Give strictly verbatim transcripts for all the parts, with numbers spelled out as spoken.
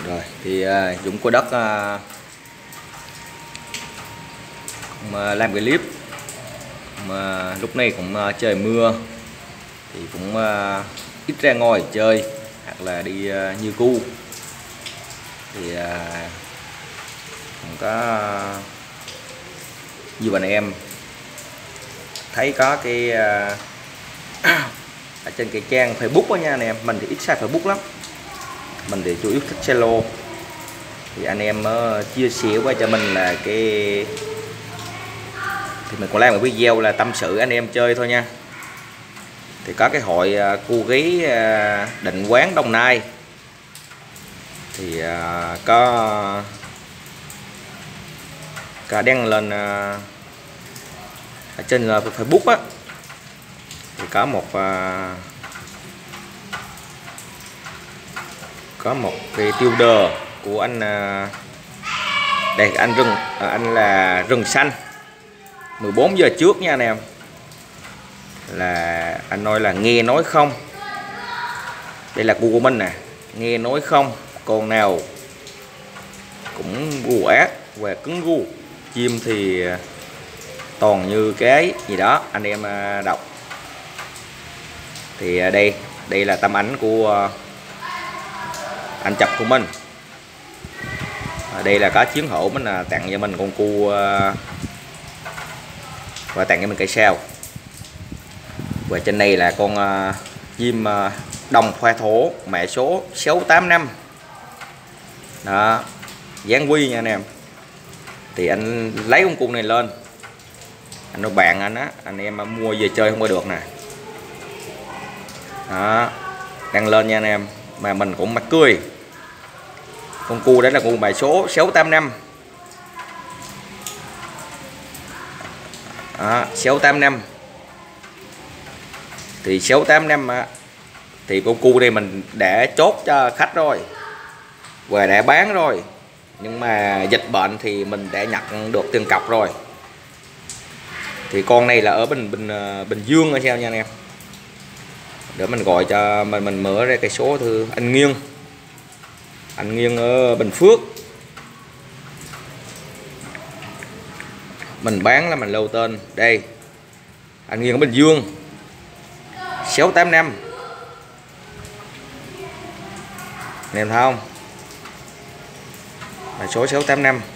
Rồi thì uh, Dũng có đất uh, mà làm cái clip mà lúc này cũng uh, trời mưa thì cũng uh, ít ra ngoài chơi hoặc là đi uh, như cu thì uh, cũng có uh, nhiều anh em thấy có cái uh, ở trên cái trang Facebook đó nha anh em. Mình thì ít xài Facebook lắm, mình thì chủ yếu thích Zalo. Thì anh em uh, chia sẻ qua cho mình là cái thì mình cũng làm một video là tâm sự anh em chơi thôi nha. Thì có cái hội uh, cu ghế uh, Định Quán Đồng Nai thì uh, có có đăng lên uh, ở trên uh, Facebook á, thì có một uh, có một cái tiêu đề của anh uh, đây anh rừng uh, anh là Rừng Xanh mười bốn giờ trước nha anh em, là anh nói là nghe nói không, đây là cu của mình nè, nghe nói không con nào cũng gu ác và cứng gu, chim thì toàn như cái gì đó anh em đọc. Thì đây đây là tấm ảnh của anh chụp của mình. Đây là có chiến hữu mình là tặng cho mình con cu và tặng cho mình cây sao. Và trên đây là con uh, chim uh, đồng khoa thổ mẹ số sáu tám năm đó, dáng quy nha anh em. Thì anh lấy con cu này lên, anh nói bạn anh á, anh em mua về chơi không có được nè đó, đăng lên nha anh em. Mà mình cũng mắc cười, con cu đấy là cu mẹ số sáu tám năm đó, sáu tám năm. Thì sáu tám năm á, thì con cu đây mình đã chốt cho khách rồi và đã bán rồi, nhưng mà dịch bệnh thì mình đã nhận được tiền cọc rồi. Thì con này là ở Bình Bình Bình Dương hay sao nha anh em, để mình gọi cho mình mình mở ra cái số thư anh Nghiên, anh Nghiên ở Bình Phước. Mình bán là mình lưu tên đây, anh Nghiên ở Bình Dương sáu tám năm, anh em thấy không, là số sáu tám năm.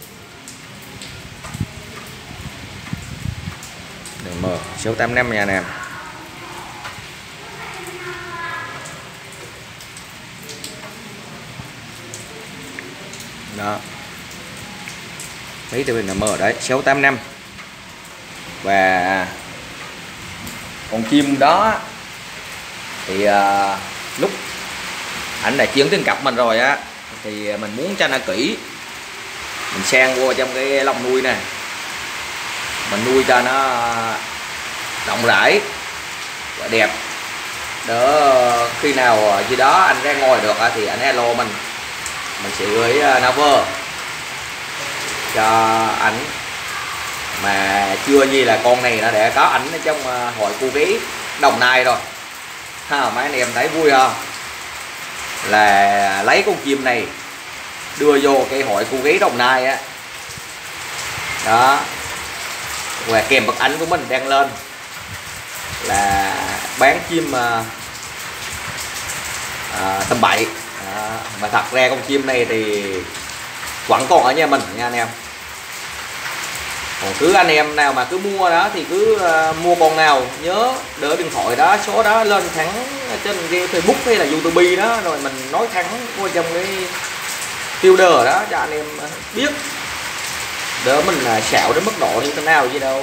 Đừng mờ sáu tám năm nha anh em. Đó, mấy tụi mình là mờ đấy sáu tám năm. Và con chim đó thì uh, lúc ảnh đã chuyển tiền cặp mình rồi á, thì mình muốn cho nó kỹ, mình sang vô trong cái lồng nuôi này, mình nuôi cho nó rộng rãi và đẹp, đỡ khi nào gì đó anh ra ngồi được thì anh alo mình mình sẽ gửi number cho ảnh. Mà chưa gì là con này nó đã có ảnh ở trong hội cu ghế Đồng Nai rồi ha, mấy anh em thấy vui không, là lấy con chim này đưa vô cái hội cu ghế Đồng Nai á đó, và kèm bức ảnh của mình đăng lên là bán chim uh, uh, tầm bậy à, mà thật ra con chim này thì vẫn còn ở nhà mình nha anh em. Còn cứ anh em nào mà cứ mua đó thì cứ uh, mua con nào nhớ đỡ điện thoại đó, số đó lên thẳng trên cái Facebook hay là YouTube đó, rồi mình nói thẳng qua trong cái tiêu đề đó cho anh em biết, đỡ mình là xạo đến mức độ như thế nào gì đâu.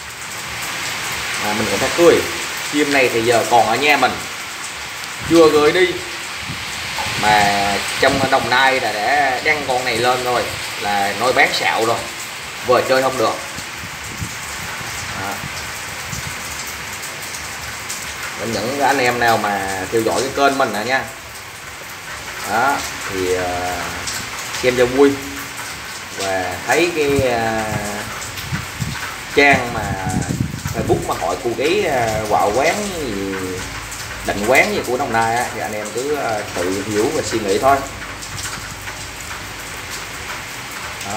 À, mình cũng thấy cười, chim này thì giờ còn ở nhà mình chưa gửi đi, mà trong Đồng Nai là đã đăng con này lên rồi, là nói bán xạo rồi, vừa chơi không được. À, những anh em nào mà theo dõi cái kênh mình nè nha đó, thì uh, xem cho vui và thấy cái uh, trang mà Facebook mà hội cu ghế uh, quạo quán gì, Định Quán gì của Đồng Nai á, thì anh em cứ uh, tự hiểu và suy nghĩ thôi. Đó.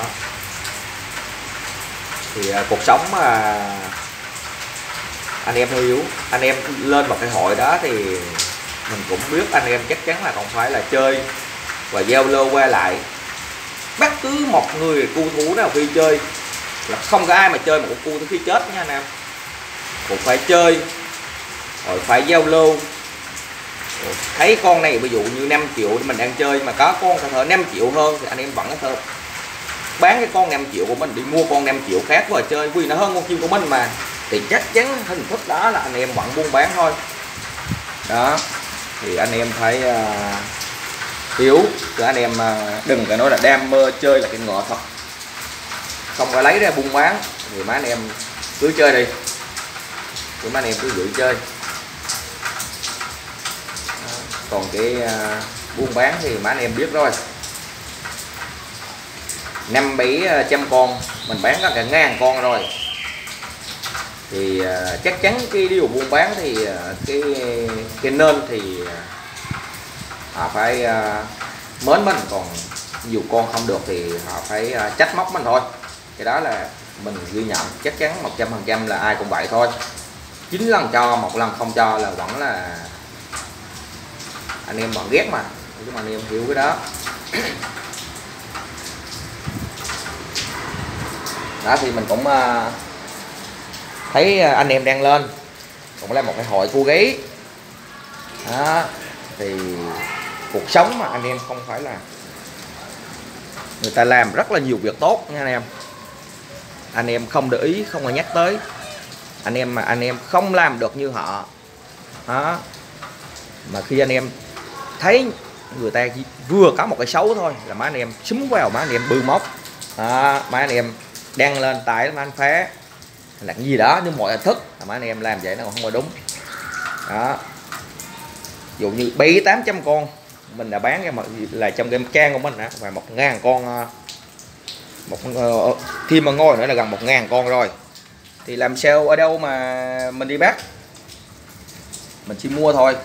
Thì à, cuộc sống mà anh em hiếu, anh em lên một cái hội đó thì mình cũng biết anh em chắc chắn là không phải là chơi và giao lưu qua lại. Bất cứ một người cu thú nào khi chơi là không có ai mà chơi một con cu tới khi chết nha anh em, cũng phải chơi rồi phải giao lưu. Thấy con này ví dụ như năm triệu mình đang chơi mà có con có thể năm triệu hơn thì anh em vẫn có thể bán cái con năm triệu của mình đi mua con năm triệu khác và chơi vì nó hơn con chim của mình mà, thì chắc chắn hình thức đó là anh em vẫn buôn bán thôi. Đó thì anh em thấy uh, hiếu thì anh em uh, đừng có nói là đam mê chơi là cái ngựa thật, không phải lấy ra buôn bán thì mấy anh em cứ chơi đi, thì mấy anh em cứ giữ chơi. Còn cái uh, buôn bán thì mấy anh em biết rồi, năm bảy trăm con mình bán có cả ngàn con rồi thì uh, chắc chắn cái điều buôn bán thì uh, cái cái nên thì uh, họ phải uh, mến mình, còn nhiều con không được thì họ phải uh, trách móc mình thôi. Cái đó là mình ghi nhận chắc chắn một trăm phần trăm là ai cũng vậy thôi. Chín lần cho một lần không cho là vẫn là anh em bọn ghét mà, nhưng mà anh em hiểu cái đó. Đó thì mình cũng uh, thấy anh em đang lên cũng là một cái hội cu gáy. Đó thì cuộc sống mà anh em không phải là người ta làm rất là nhiều việc tốt nha anh em. Anh em không để ý, không có nhắc tới, anh em mà anh em không làm được như họ. Đó mà khi anh em thấy người ta vừa có một cái xấu thôi là mấy anh em xúm vào, mấy anh em bư móc. Đó, mấy anh em đăng lên tải mấy anh phá là cái gì đó, nhưng mọi hình thức là mấy anh em làm vậy nó không có đúng. Đó dụ như bảy tám trăm con mình đã bán ra mà là trong cái trang của mình á, và một ngàn con, một uh, khi mà ngồi nữa là gần một ngàn con rồi, thì làm sao ở đâu mà mình đi bắt, mình chỉ mua thôi,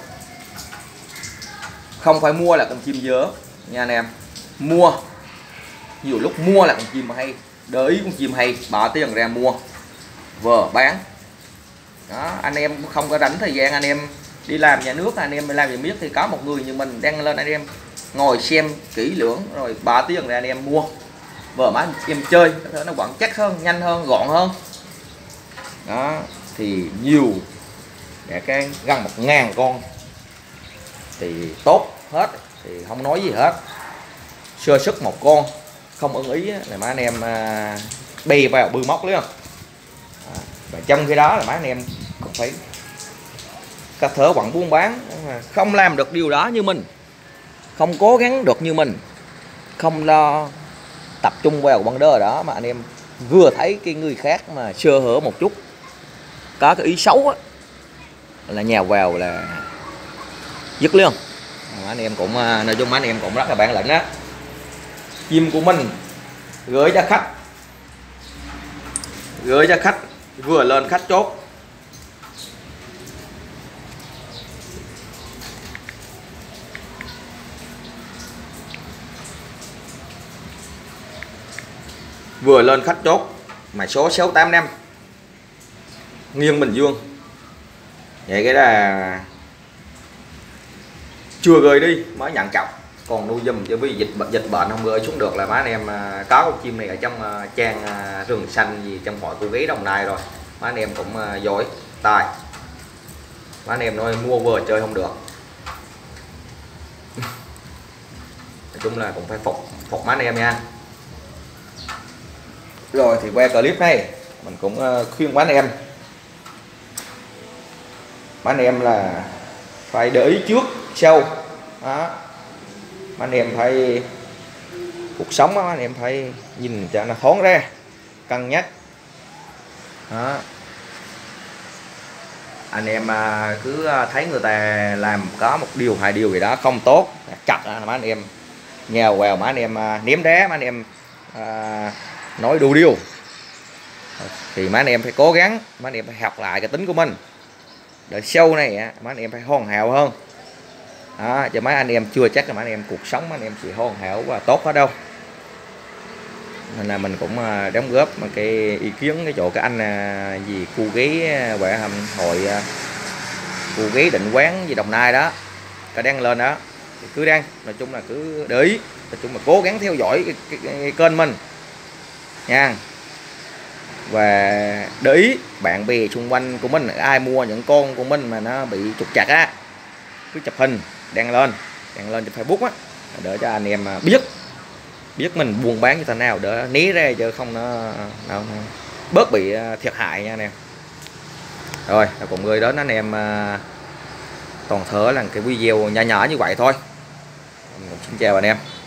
không phải mua là con chim dớ nha anh em. Mua nhiều lúc mua là con chim mà hay, để ý con chim hay bỏ tiền ra mua vờ bán. Đó anh em không có rảnh thời gian anh em đi làm nhà nước, anh em làm gì biết, thì có một người như mình đăng lên anh em ngồi xem kỹ lưỡng rồi bỏ tiền ra anh em mua vờ má anh em chơi, nó vẫn chắc hơn, nhanh hơn, gọn hơn. Đó thì nhiều để cái gần một ngàn con thì tốt hết, thì không nói gì hết. Sơ sức một con không ưng ý là mấy anh em à, bì vào bư móc luôn. À, và trong khi đó là mấy anh em cũng phải các thớ vẫn buôn bán, không làm được điều đó như mình, không cố gắng được như mình, không lo tập trung vào vấn đề đó, mà anh em vừa thấy cái người khác mà sơ hở một chút, có cái ý xấu á, là nhào vào là dứt luôn. Anh em cũng nói chung anh em cũng rất là bản lĩnh á. Chim của mình gửi cho khách, gửi cho khách vừa lên khách chốt, vừa lên khách chốt mà số sáu tám năm nghiêng Bình Dương, vậy cái là chưa gửi đi mới nhận cọc, còn nuôi dùm cho vì dịch dịch bệnh không gửi xuống được là mấy anh em có con chim này ở trong trang rừng xanh gì trong hội cu gáy Đồng Nai rồi, mấy anh em cũng giỏi tài, mấy anh em nói mua vừa chơi không được. Nói chung là cũng phải phục phục mấy anh em nha. Rồi thì qua clip này mình cũng khuyên mấy anh em, mấy anh em là phải để ý trước sau. Đó mấy anh em phải cuộc sống đó, anh em phải nhìn cho nó thoáng ra, cân nhắc. Đó anh em cứ thấy người ta làm có một điều hai điều gì đó không tốt chặt mấy anh em nhào vào, mấy anh em ném đá, mấy anh em à, nói đủ điều, thì mấy anh em phải cố gắng, mấy anh em phải học lại cái tính của mình để sau này mấy anh em phải hoàn hảo hơn. Đó, cho mấy anh em chưa chắc là mấy anh em cuộc sống mấy anh em chỉ hoàn hảo và tốt hết đâu. nên là mình cũng đóng góp cái ý kiến cái chỗ cái anh gì khu ghế quẹ hội khu ghế Định Quán gì Đồng Nai đó, cái đăng lên đó thì cứ đăng, nói chung là cứ để ý, nói chung là cố gắng theo dõi cái, cái, cái kênh mình nha, và để ý bạn bè xung quanh của mình ai mua những con của mình mà nó bị trục chặt á, cứ chụp hình đăng lên, đăng lên trên Facebook á, để cho anh em biết biết mình buôn bán như thế nào để né ra, chứ không nó, nó bớt bị thiệt hại nha anh em. Rồi cùng gửi đến anh em toàn thể là cái video nhỏ nhỏ như vậy thôi. Xin chào anh em.